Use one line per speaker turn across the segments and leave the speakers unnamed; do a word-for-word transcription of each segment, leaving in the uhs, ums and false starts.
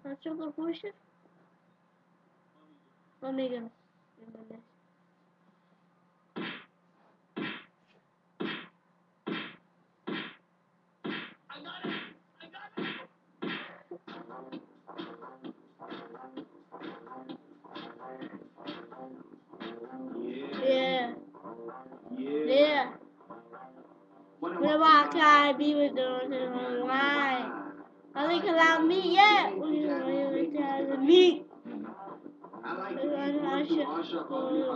That's your good question. Let me go. Yeah. Yeah. Whenever I can be with them online. I think allow me yet. We are to meet.
I like to eat one to Asha on the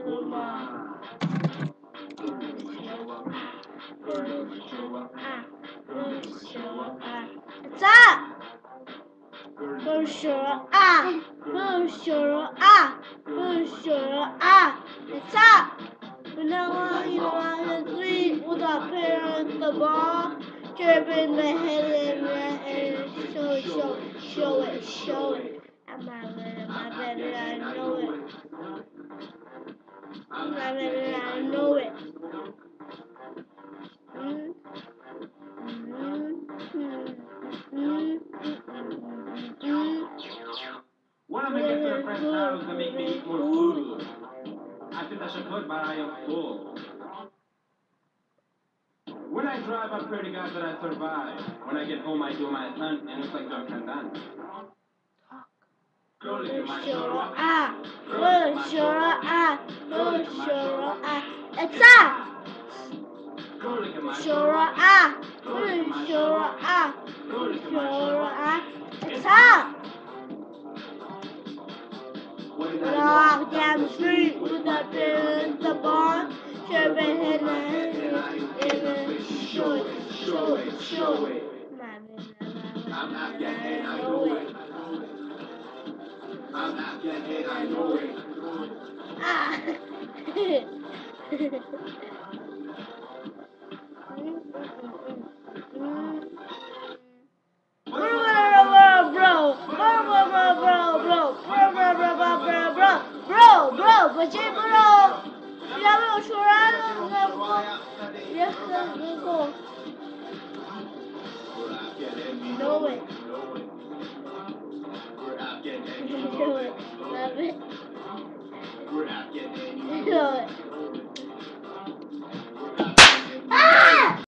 What's up? For sure, ah, for sure, ah, for sure, ah. It's up. But now I'm on the street with our parents, the ball, dripping the head in and show it, show it, show it, show it. I'm not ready, my baby, I know it. My baby, I know it. Mm.
When I make it to the friend's house, they make me eat more food. I think I should cook, but I am full. When I drive, I pray to God that I survive. When I get home, I do my hunt, and it looks like John Candan. Girl, look at my shoulder.
Ah, for sure, ah, for sure, ah. It's up.
Girl, look at my
Sure, ah, for sure, ah, for sure, ah. It's up. Walk down the street with the parents, the bar, dripping in the head, show it, show it, show it.
I'm Afghan and I know it. I'm Afghan and I know it.
Ah. Bro, bro, bro, bro, bro, bro, bro, bro, bro, bro, bro, bro, bro, bro, bro, but you bro, ya me lo chorado, ya está, loco. Know it. Know it. Love it.